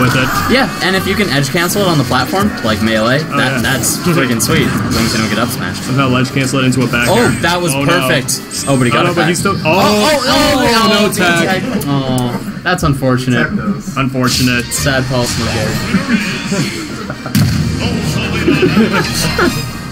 with it. Yeah, and if you can edge cancel it on the platform, like melee, that's freaking sweet. As long as you don't get up smashed. Somehow ledge cancel it into a back. Oh, that was perfect. No. Oh, but he got it back. But he's still. No tag. Oh, that's unfortunate. Unfortunate. Sad Paul Smith.